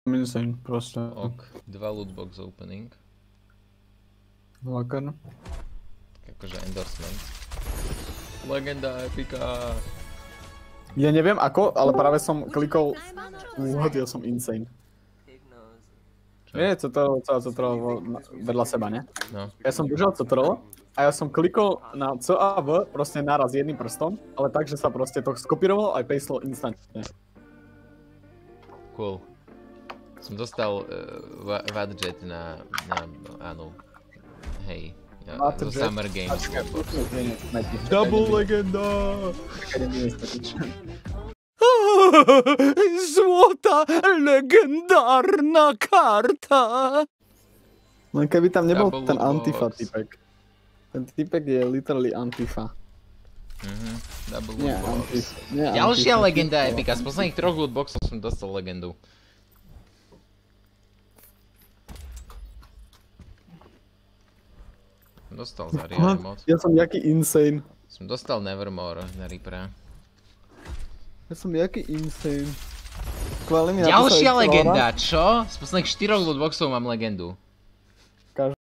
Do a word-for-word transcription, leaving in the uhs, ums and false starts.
insane, proste. Ok, dva lootbox opening. Slovakian. Akože endorsement. Legenda epika. Ja neviem ako, ale práve som klikol, uhodil som insane. Nie, co to, co to trvalo vedľa seba, ne? No. Ja som držal co trvalo a ja som klikol na C a V proste naraz jedným prstom, ale tak, že sa proste to skopírovalo aj pastlo instantne. Cool. Som dostal uh, Wadjet na, na, áno, hej, ja, zo Summer Games Lootbox. Double legenda! Złota legendarna karta! Len keby tam nebol Double ten lootbox. Antifa typek. Ten typek je literally Antifa. Mhm, double Nie, lootbox. Antifa. Nie, Ďalšia Antifa, legenda typko. epika, z posledných troch lootboxov som dostal legendu. Dostal za real mod. Ja som jaký insane. Som dostal Nevermore na Reapera. Ja som jaký insane. Chváli mi na to, Ďalšia sa legenda, čo? Z posledných štyroch lootboxov mám legendu.